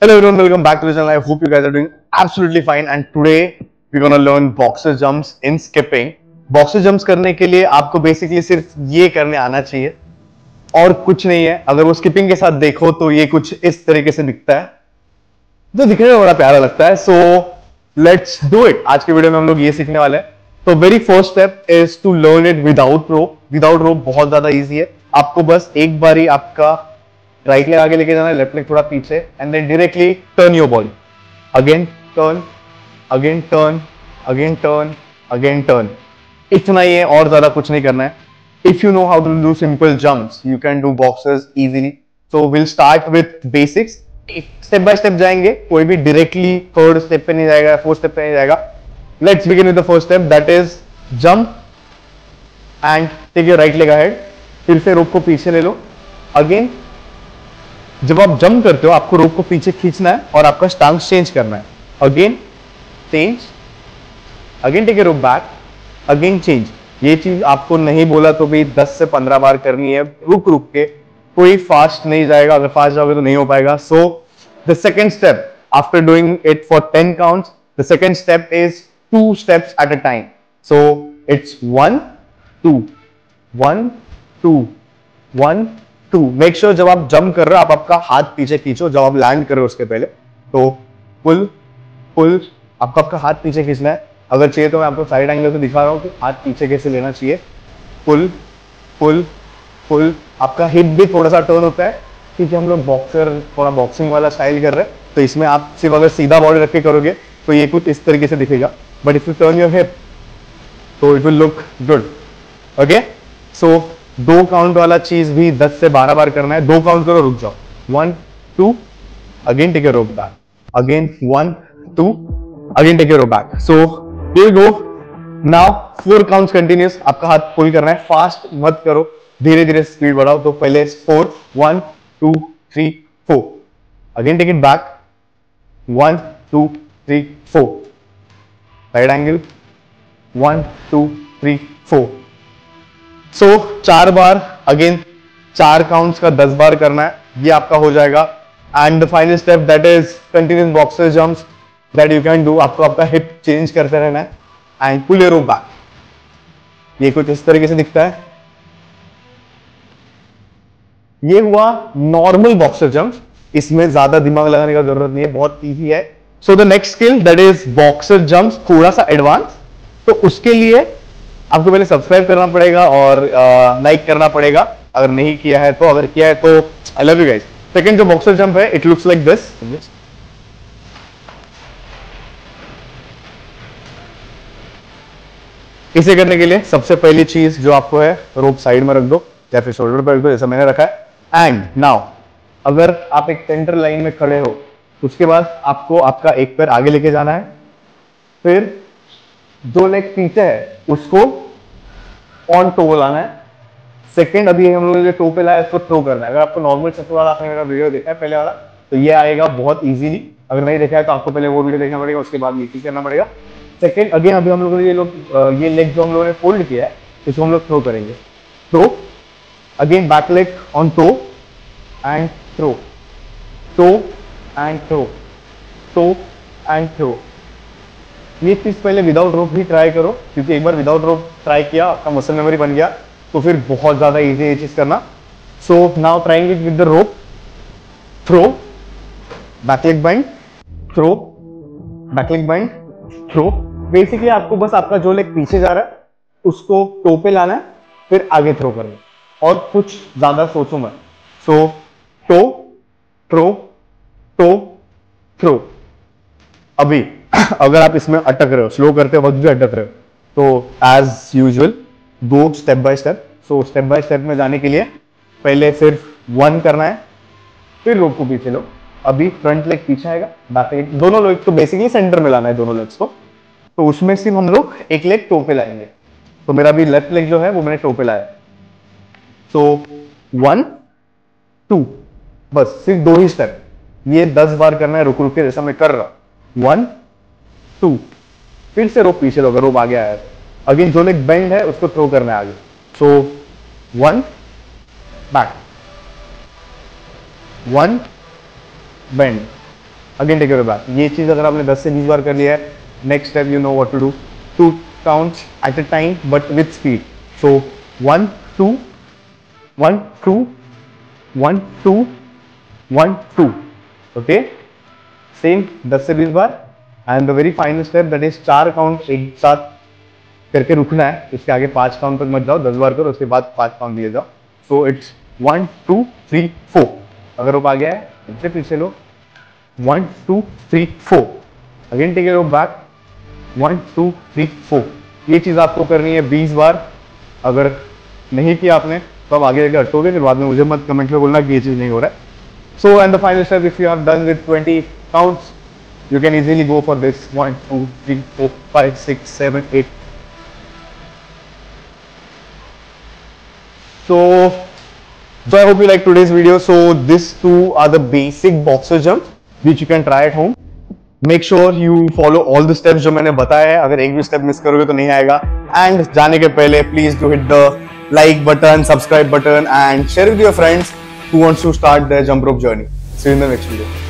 Hello everyone, welcome back to the channel. I hope you guys are doing absolutely fine and today we're gonna learn boxer jumps in skipping. Boxer jumps करने के लिए आपको basically सिर्फ ये करने आना चाहिए और कुछ नहीं है। अगर वो स्किपिंग के साथ देखो तो ये कुछ इस तरीके से दिखता है जो दिखने में बड़ा प्यारा लगता है। So let's do it. आज के वीडियो में हम लोग ये सीखने वाले हैं। तो very first step is to learn it without rope. Without rope बहुत ज्यादा इजी है। आपको बस एक बारी आपका राइट लेग आगे लेके जाना है, लेफ्ट लेग थोड़ा पीछे and then directly turn your body. Again turn, again turn, again turn, again turn. इतना ही है और ज्यादा कुछ नहीं करना है। If you know how to do simple jumps you can do boxers easily. So will start with basics. Step by step जाएंगे, कोई भी डायरेक्टली थर्ड स्टेप पे नहीं जाएगा, फोर्थ स्टेप पे नहीं जाएगा। Let's begin with the first step, that is jump and take your right leg ahead. फिर से रोप को पीछे ले लो। अगेन जब आप जंप करते हो आपको रोप को पीछे खींचना है और आपका स्टांस चेंज करना है। Again change, again take your rope back, again change. ये चीज आपको नहीं बोला तो भी 10 से 15 बार करनी है, रुक रुक के। कोई फास्ट नहीं जाएगा, अगर फास्ट जाओगे तो नहीं हो पाएगा। So the second step after doing it for 10 counts, the second step is 2 steps at a time. So it's 1 2 1 2 1 2। Make sure जब आप जंप कर रहे हो आप आपका हाथ पीछे खींचो। जब आप लैंड कर रहे हो उसके पहले तो पुल पुल, आपका हाथ पीछे खींचना है। अगर चाहिए तो मैं आपको साइड एंगल से दिखा रहा हूँ कि हाथ पीछे कैसे लेना चाहिए। पुल पुल पुल। आपका हिप भी थोड़ा सा टर्न होता है क्योंकि हम लोग बॉक्सर थोड़ा बॉक्सिंग वाला स्टाइल कर रहे हैं, तो इसमें आप सिर्फ अगर सीधा बॉडी रख के करोगे तो ये कुछ इस तरीके से दिखेगा, but if you turn your hip तो it will look good. Okay, so 2 count वाला चीज भी 10 से 12 बार करना है। 2 काउंट करो, रुक जाओ। 1 2, again take your rope back, again 1 2, again take your rope back. So here go. Now 4 counts continuous. आपका हाथ पुल करना है, फास्ट मत करो, धीरे धीरे स्पीड बढ़ाओ। तो पहले 4 1 2 3 4, again take it back 1 2 3 4, right angle 1 2 3 4। So 4 बार, अगेन 4 काउंट्स का 10 बार करना है, ये आपका हो जाएगा। And the final step that is continuous boxer jumps that you can do. आपको आपका हिप चेंज करते रहना है and pull your rope back. ये कुछ इस तरीके से दिखता है। ये हुआ नॉर्मल बॉक्सर जंप। इसमें ज्यादा दिमाग लगाने का जरूरत नहीं है, बहुत इजी है। So the next skill that is boxer jumps, थोड़ा सा एडवांस। तो उसके लिए आपको पहले सब्सक्राइब करना पड़ेगा और लाइक करना पड़ेगा अगर नहीं किया है तो। अगर किया है तो I love you guys. Second जो बॉक्सर जंप है, इट लुक्स लाइक दिस। इसे करने के लिए सबसे पहली चीज जो आपको है, रोप साइड में रख दो या फिर शोल्डर पर रख दो जैसा मैंने रखा है। एंड नाउ अगर आप एक सेंटर लाइन में खड़े हो, उसके बाद आपको आपका एक पैर आगे लेके जाना है, फिर जो लेग पीछे है उसको ऑन टो लाना है। सेकंड अभी हम लोगों ने टो पे लाया, इसको थ्रो करना है। अगर आपको नॉर्मल चक्कर वाला आपने मेरा वीडियो देखा है पहले वाला तो ये आएगा बहुत इजीली। अगर नहीं देखा है तो आपको पहले वो वीडियो देखना पड़ेगा, उसके बाद नीचे करना पड़ेगा। सेकंड अगेन अभी हम लोगों ने ये लेग जो हम लोगों ने फोल्ड किया है इसको हम लोग थ्रो करेंगे। Throw, again back leg on toe and throw, toe and throw, toe and throw. ये चीज पहले विदाउट रोप भी ट्राई करो, क्योंकि एक बार विदाउट रोप ट्राई किया आपका मसल मेमोरी बन गया तो फिर बहुत ज्यादा इजी है ये चीज करना। So now trying it with the rope. Throw, back leg bend, throw, back leg bend, throw. Basically आपको बस आपका जो लेग पीछे जा रहा है उसको टो पे लाना है, फिर आगे थ्रो करना है और कुछ ज्यादा सोचो मत। So toe, throw, toe, throw. अभी अगर आप इसमें अटक रहे हो, स्लो करते वक्त भी अटक रहे हो, तो as usual go step by step. So step by step में जाने के लिए पहले सिर्फ 1 करना है, फिर रोप को पीछे लो। अभी फ्रंट लेग पीछे आएगा, बैक लेग, दोनों लेग तो बेसिकली सेंटर में लाना है दोनों लेग्स को। तो उसमें सिर्फ हम लोग एक लेग टो पे लाएंगे। तो मेरा भी लेफ्ट लेग जो है वो मैंने टो पे लाया। तो 1 2, बस सिर्फ 2 ही स्टेप। ये 10 बार करना है रुक रुक के, जैसा मैं कर रहा हूं। 1 2, फिर से रोप पीछे लो अगर रोप आगे आया। अगेन जो लेग बेंड है उसको थ्रो करना है आगे। So 1 back, 1 bend, again take your back. ये चीज अगर आपने 10 से 20 बार कर लिया है, next step you know what to do, 2 counts at a time but with speed. So 1 2 1 2 1 2 1 2, okay, same 10 से 20 बार। And the very final step that is 4 count एक साथ करके रुकना है, इसके आगे 5 काउंट तक मत जाओ, 10 बार करो उसके बाद 5 काउंट दिए जाओ। So it's 1 2 3 4। अगर रोप आ गया है इससे पीछे लो, 1 2 3 4। Again take your rope back, 1 2 3 4। ये चीज आपको करनी है 20 बार। अगर नहीं किया आपने तो आप आगे जाके हटोगे, फिर बाद में मुझे मत कमेंट में बोलना कि ये चीज नहीं हो रहा है। So and the final step, if you have done with 20 counts, you can easily go for this 1 2 3 4 5 6 7 8. So I hope you like today's video. So these two are the basic boxer jumps which you can try at home. Make sure you follow all the steps जो मैंने बताया है। अगर एक भी step miss करोगे तो नहीं आएगा। एंड जाने के पहले please do hit the like button, subscribe button and share with your friends who wants to start their jump rope journey. See you in the next video.